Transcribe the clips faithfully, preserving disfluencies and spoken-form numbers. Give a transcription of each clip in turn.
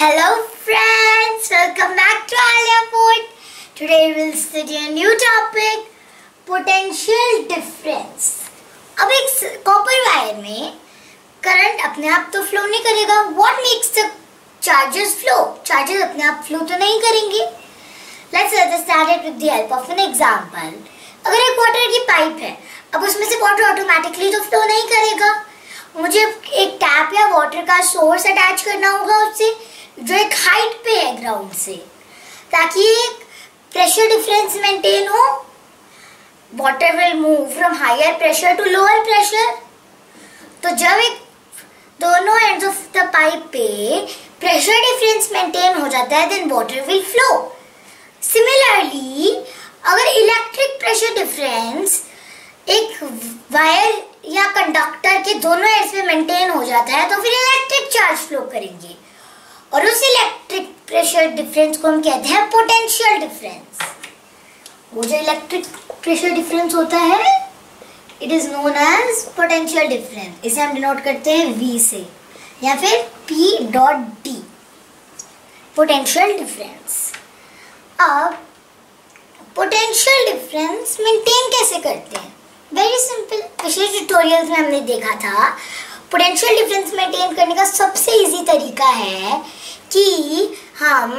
Hello friends, welcome back to Aliya Gupta. Today we will study a new topic, potential difference. अब एक copper wire में current अपने आप तो flow नहीं करेगा. What makes the charges flow? Charges अपने आप फ्लो तो नहीं करेंगे. Let's understand it with the help of an example. अगर एक वाटर की पाइप है, अब उसमें से वाटर ऑटोमेटिकली तो फ्लो नहीं करेगा. मुझे एक टैप या वाटर का सोर्स अटैच करना होगा उससे जो एक हाइट पे है ग्राउंड से, ताकि एक प्रेशर डिफरेंस मेंटेन हो. Water will move from higher pressure to lower pressure. तो जब एक दोनों एंड्स ऑफ द पाइप पे प्रेशर डिफरेंस मेंटेन हो जाता है, then water will flow. Similarly अगर इलेक्ट्रिक प्रेशर डिफरेंस एक वायर या कंडक्टर के दोनों एंड्स में मेंटेन हो जाता है, तो फिर इलेक्ट्रिक चार्ज फ्लो करेंगे. और उस इलेक्ट्रिक प्रेशर डिफरेंस को हम कहते हैं पोटेंशियल डिफरेंस. वो जो इलेक्ट्रिक प्रेशर डिफरेंस होता है, it is known as potential difference. इसे हम डिनोट करते हैं V से या फिर P dot D, potential difference. अब पोटेंशियल डिफरेंस मेंटेन कैसे करते हैं? Very simple. पिछले ट्यूटोरियल्स में हमने देखा था पोटेंशियल डिफरेंस मेंटेन करने का सबसे इजी तरीका है कि हम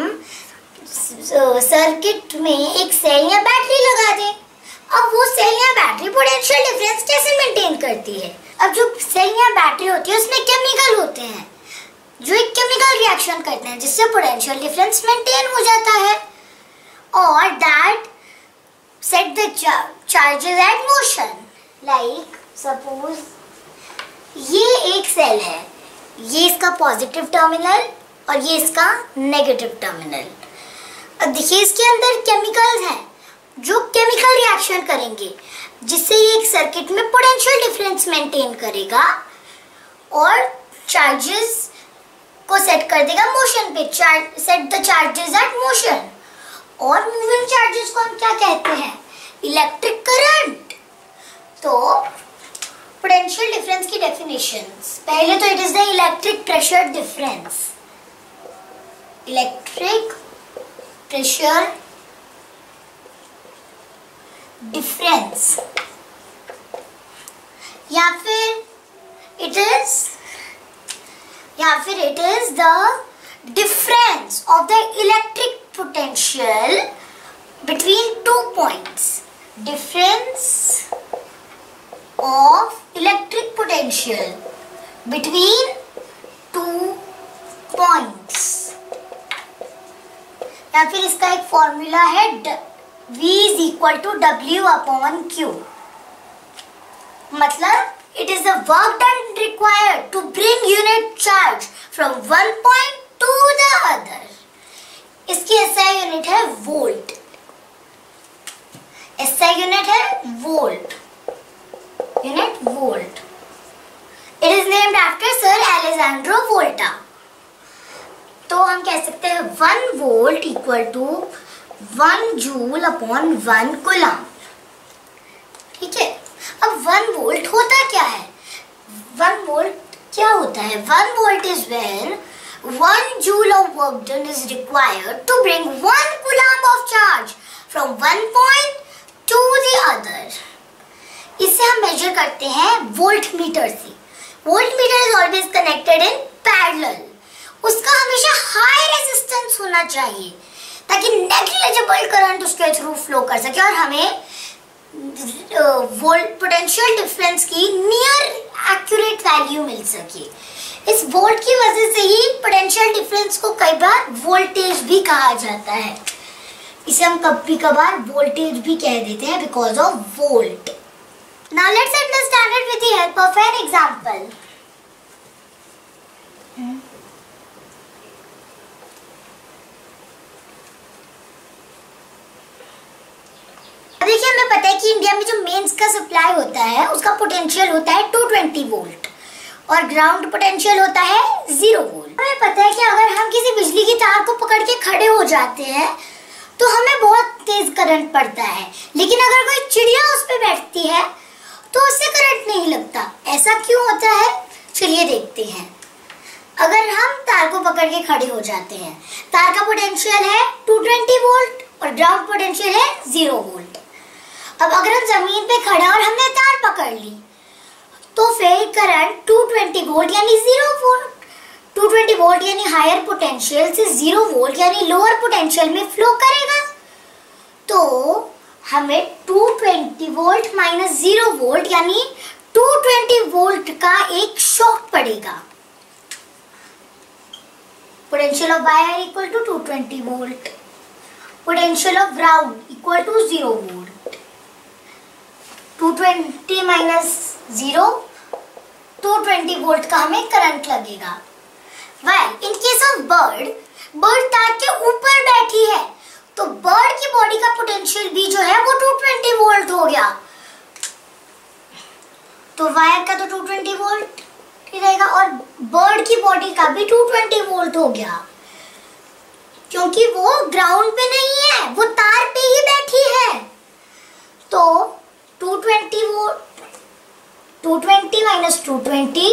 सर्किट में एक सेल या बैटरी लगा दें. अब वो सेल या बैटरी पोटेंशियल डिफरेंस कैसे मेंटेन करती है? अब जो सेल या बैटरी होती है उसमें केमिकल होते हैं जो एक केमिकल रिएक्शन करते हैं जिससे पोटेंशियल डिफरेंस मेंटेन हो जाता है, और that set the charges at motion. Like suppose ये एक सेल है, ये इसका पॉजिटिव टर्मिनल और ये इसका नेगेटिव टर्मिनल. अब देखिए इसके अंदर केमिकल्स हैं जो केमिकल रिएक्शन करेंगे जिससे ये एक सर्किट में पोटेंशियल डिफरेंस मेंटेन करेगा और चार्जेस को सेट कर देगा मोशन पे. Set the charges at motion. और मूविंग चार्जेस को हम क्या कहते हैं? Electric current. तो पोटेंशियल डिफरेंस की डेफिनेशंस, पहले तो it is the electric pressure difference. Electric pressure difference या फिर इट इज या फिर it is the difference of the electric potential between two points. Difference of electric potential between two points. या फिर इसका एक फॉर्मूला है V is equal to W upon Q. मतलब it is the work done required to bring unit charge from one point to the other. इसकी SI unit है volt. SI unit है volt. Unit volt. It is named after sir Alessandro Volta. तो हम कह सकते हैं one volt equal to one joule upon one coulomb. ठीक है. अब वन वोल्ट होता क्या है? वन वोल्ट क्या होता है? One volt is when one joule of work done is required to bring one coulomb of charge from one point to the other. इसे हम मेजर करते हैं वोल्ट मीटर से. Voltmeter is always connected in parallel. उसका हमेशा high resistance होना चाहिए ताकि नेग्लिजिबल करंट उसके थ्रू फ्लो कर सके और हमें वोल्ट पोटेंशियल डिफरेंस की नियर एक्यूरेट वैल्यू मिल सके. इस वोल्ट की वजह से ही पोटेंशियल डिफरेंस को कई बार वोल्टेज भी कहा जाता है. इसे हम कभी कभार वोल्टेज भी कह देते हैं because of volt. Now let's understand it with the help of an example. देखिए हमें पता है कि इंडिया में जो मेंस का सप्लाई होता है उसका पोटेंशियल होता है टू ट्वेंटी वोल्ट और ग्राउंड पोटेंशियल होता है जीरो वोल्ट. हमें पता है कि अगर हम किसी बिजली की तार को पकड़ के खड़े हो जाते हैं तो हमें बहुत तेज करंट पड़ता है, लेकिन अगर कोई चिड़िया उस पे बैठती है तो उससे करंट नहीं लगता. ऐसा क्यों होता है? चलिए देखते हैं. अगर हम तार को पकड़ के खड़े हो जाते हैं, तार का पोटेंशियल है टू ट्वेंटी वोल्ट और ग्राउंड पोटेंशियल है जीरो वोल्ट। अब अगर हम जमीन पे खड़े और हमने तार पकड़ ली तो फिर करंट टू ट्वेंटी वोल्ट यानी zero volt, two twenty volt यानी हायर पोटेंशियल से जीरो वोल्ट यानी लोअर पोटेंशियल में फ्लो करेगा। तो हमें two twenty volt minus zero volt यानी टू ट्वेंटी वोल्ट का एक शॉक पड़ेगा। Potential of wire equal to two twenty volt. Potential of ground equal to zero volt. Two twenty minus zero, two twenty volt का हमें current लगेगा। While in case of bird, bird तार के ऊपर बैठी है तो bird की बॉडी का पोटेंशियल भी जो है वो टू ट्वेंटी volt हो गया। तो वायर का तो टू ट्वेंटी volt रहेगा और बर्ड की बॉडी का भी टू ट्वेंटी वोल्ट हो गया, क्योंकि वो ग्राउंड पे नहीं है, वो तार पे ही बैठी है। तो two twenty volt, two twenty minus two twenty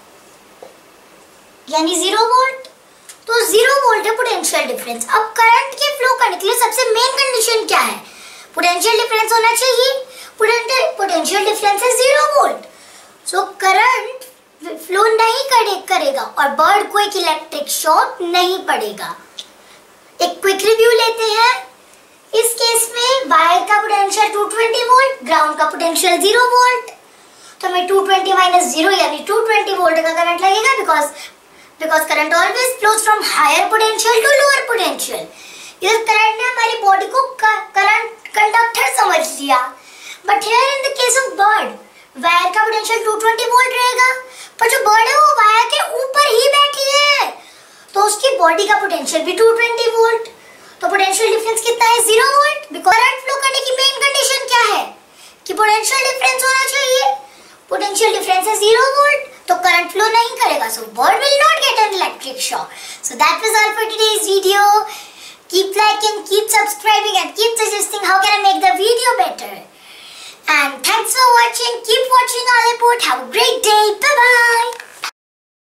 यानी जीरो वोल्ट, तो जीरो वोल्ट है पोटेंशियल डिफरेंस। अब करंट के फ्लो करने के लिए सबसे मेन कंडीशन क्या है? पोटेंशियल डिफरेंस होना चाहिए। पोटेंशियल डिफरेंस है zero volt, so current flow नहीं करे, करेगा और बर्ड को एक इलेक्ट्रिक शॉक नहीं पड़ेगा। एक क्विक रिव्यू लेते हैं। इस केस में वायर का potential two twenty volt, ground का पोटेंशियल जीरो वोल्ट, तो हमें टू ट्वेंटी माइनस जीरो यानी टू ट्वेंटी वोल्ट का करंट लगेगा, because because current always flows from higher potential to lower potential. इस करंट ने हमारी बॉडी को करंट कंडक्टर समझ लिया। But here in the case of bird, wire का पोटेंशियल टू ट्वेंटी वोल्ट रहेगा, पर जो बर्ड है वो वायर के ऊपर ही बैठी है, तो उसकी बॉडी का पोटेंशियल भी टू ट्वेंटी वोल्ट। तो पोटेंशियल डिफरेंस कितना है? Zero volt. Because current flow करने की मेन कंडीशन क्या है? कि पोटेंशियल डिफरेंस होना चाहिए। पोटेंशियल डिफरेंस है जीरो वोल्ट, तो करंट फ्लो नहीं करेगा, so bird will not get an electric shock. So that was all for today's video. Keep liking, keep subscribing and keep suggesting how can I make the video better. And thanks for watching. Keep watching Aliya Gupta. Have a great day. Bye bye.